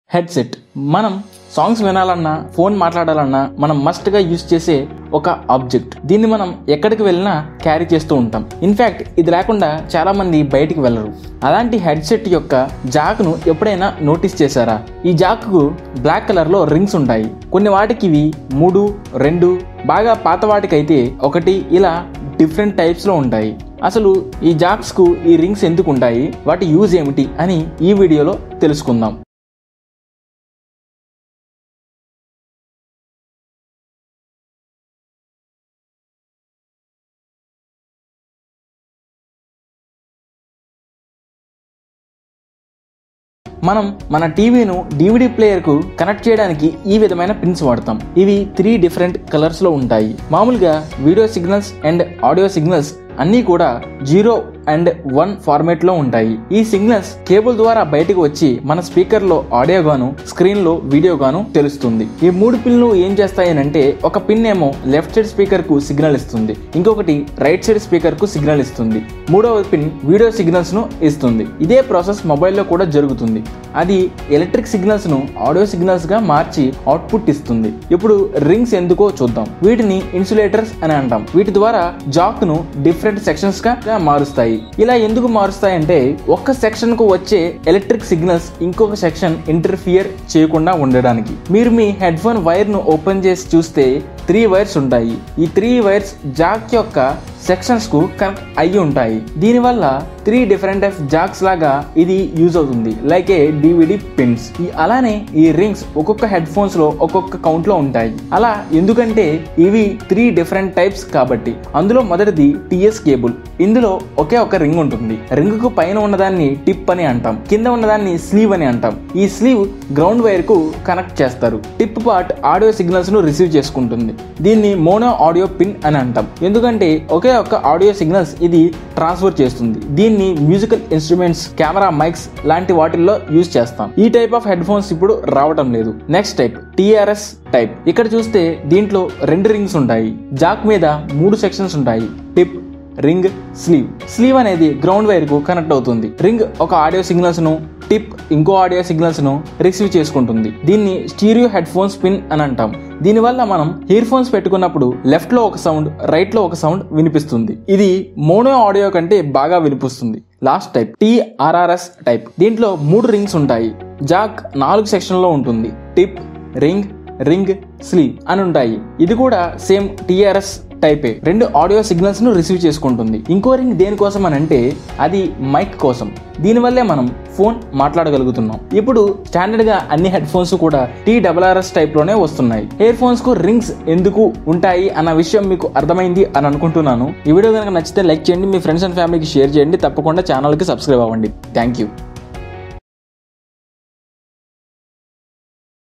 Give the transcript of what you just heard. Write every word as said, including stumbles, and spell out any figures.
Headset మనం songs వినాలన్నా phone మాట్లాడాలన్నా మనం మస్ట్గా యూజ్ చేసే ఒక ఆబ్జెక్ట్. దీన్ని మనం ఎక్కడికి వెళ్ళినా క్యారీ చేస్తూ ఉంటాం. ఇన్ఫ్యాక్ట్ ఇది లేకుండా చాలా మంది బయటికి వెళ్ళరు. అలాంటి హెడ్సెట్ యొక్క జాక్ను ఎప్పుడైనా నోటీస్ చేశారా? ఈ జాక్కు బ్లాక్ కలర్లో రింగ్స్ ఉంటాయి. కొన్ని వాటికి ఇవి మూడు రెండు, బాగా పాత వాటికైతే ఒకటి, ఇలా డిఫరెంట్ టైప్స్లో ఉంటాయి. అసలు ఈ జాక్స్కు ఈ రింగ్స్ ఎందుకు ఉంటాయి, వాటి యూజ్ ఏమిటి అని ఈ వీడియోలో తెలుసుకుందాం. మనం మన టీవీను డివిడి ప్లేయర్కు కనెక్ట్ చేయడానికి ఈ విధమైన పిన్స్ వాడతాం. ఇవి త్రీ డిఫరెంట్ కలర్స్లో ఉంటాయి. మామూలుగా video signals and audio signals అన్నీ కూడా జీరో అండ్ వన్ ఫార్మేట్లో ఉంటాయి. ఈ సిగ్నల్స్ కేబుల్ ద్వారా బయటకు వచ్చి మన స్పీకర్లో ఆడియో గాను, స్క్రీన్లో వీడియో గాను తెలుస్తుంది. ఈ మూడు పిన్లు ఏం చేస్తాయనంటే, ఒక పిన్ ఏమో లెఫ్ట్ సైడ్ స్పీకర్కు సిగ్నల్ ఇస్తుంది, ఇంకొకటి రైట్ సైడ్ స్పీకర్కు సిగ్నల్ ఇస్తుంది, మూడవ పిన్ వీడియో సిగ్నల్స్ను ఇస్తుంది. ఇదే ప్రాసెస్ మొబైల్లో కూడా జరుగుతుంది. అది ఎలక్ట్రిక్ సిగ్నల్స్ను ఆడియో సిగ్నల్స్గా మార్చి అవుట్పుట్ ఇస్తుంది. ఇప్పుడు రింగ్స్ ఎందుకో చూద్దాం. వీటిని ఇన్సులేటర్స్ అని అంటాం. వీటి ద్వారా జాక్ను డిఫరెంట్ సెక్షన్స్ గా మారుస్తాయి. ఇలా ఎందుకు మారుస్తాయంటే, ఒక్క సెక్షన్ కు వచ్చే ఎలక్ట్రిక్ సిగ్నల్స్ ఇంకొక సెక్షన్ ఇంటర్ఫియర్ చేయకుండా ఉండడానికి. మీరు మీ హెడ్ ఫోన్ వైర్ ను ఓపెన్ చేసి చూస్తే త్రీ వైర్స్ ఉంటాయి. ఈ త్రీ వైర్స్ జాక్ యొక్క సెక్షన్స్ కు కనెక్ట్ అయ్యి ఉంటాయి. దీనివల్ల త్రీ డిఫరెంట్ టైప్ జాక్స్ లాగా ఇది యూజ్ అవుతుంది, లైక్ ఏ డివిడి పిన్స్. అలానే ఈ రింగ్స్ ఒక్కొక్క హెడ్ ఫోన్స్ లో ఒక్కొక్క కౌంట్ లో ఉంటాయి. అలా ఎందుకంటే ఇవి త్రీ డిఫరెంట్ టైప్స్ కాబట్టి. అందులో మొదటిది టిఎస్ కేబుల్. ఇందులో ఒకే ఒక రింగ్ ఉంటుంది. రింగ్ కు పైన ఉన్నదాన్ని టిప్ అని అంటాం, కింద ఉన్నదాన్ని స్లీవ్ అని అంటాం. ఈ స్లీవ్ గ్రౌండ్ వైర్ కు కనెక్ట్ చేస్తారు. టిప్ పార్ట్ ఆడియో సిగ్నల్స్ ను రిసీవ్ చేసుకుంటుంది. దీన్ని మోనో ఆడియో పిన్ అని అంటాం, ఎందుకంటే ఒకే ఒక ఆడియో సిగ్నల్స్ ఇది ట్రాన్స్ఫర్ చేస్తుంది. దీన్ని మ్యూజికల్ ఇన్స్ట్రుమెంట్స్, కెమెరా మైక్స్ లాంటి వాటిల్లో యూజ్ చేస్తాం. ఈ టైప్ ఆఫ్ హెడ్ ఫోన్స్ ఇప్పుడు రావటం లేదు. Next type TRS type. ఇక్కడ చూస్తే దీంట్లో రెండు రింగ్స్ ఉంటాయి. జాక్ మీద మూడు సెక్షన్స్ ఉంటాయి, టిప్, రింగ్, స్లీవ్. స్లీవ్ అనేది గ్రౌండ్ వైర్ కు కనెక్ట్ అవుతుంది. రింగ్ ఒక ఆడియో సిగ్నల్స్ ను, టిప్ ఇంకో ఆడియో సిగ్నల్స్ ను రిసీవ్ చేసుకుంటుంది. దీన్ని స్టీరియో హెడ్ ఫోన్స్ పిన్ అని అంటాం. దీనివల్ల మనం ఇయర్ ఫోన్స్ పెట్టుకున్నప్పుడు లెఫ్ట్ లో ఒక సౌండ్, రైట్ లో ఒక సౌండ్ వినిపిస్తుంది. ఇది మోనో ఆడియో కంటే బాగా వినిపిస్తుంది. Last type TRRS type. దీంట్లో మూడు రింగ్స్ ఉంటాయి. జాక్ నాలుగు సెక్షన్ లో ఉంటుంది. టిప్, రింగ్, రింగ్, స్లీవ్ అని ఉంటాయి. ఇది కూడా సేమ్ టిఆర్ఎస్ టైపే. రెండు ఆడియో సిగ్నల్స్ ను రిసీవ్ చేసుకుంటుంది. ఇంకో రింగ్ దేనికోసం అని అంటే, అది మైక్ కోసం. దీనివల్లే మనం ఫోన్ మాట్లాడగలుగుతున్నాం. ఇప్పుడు స్టాండర్డ్ గా అన్ని హెడ్ ఫోన్స్ కూడా టీఆర్ఆర్ఎస్ టైప్ లోనే వస్తున్నాయి. ఇయర్ ఫోన్స్ కు రింగ్స్ ఎందుకు ఉంటాయి అన్న విషయం మీకు అర్థమైంది అని అనుకుంటున్నాను. ఈ వీడియో కనుక నచ్చితే లైక్ చేయండి, మీ ఫ్రెండ్స్ అండ్ ఫ్యామిలీకి షేర్ చేయండి. తప్పకుండా ఛానల్ కి సబ్స్క్రైబ్ అవ్వండి. Thank you.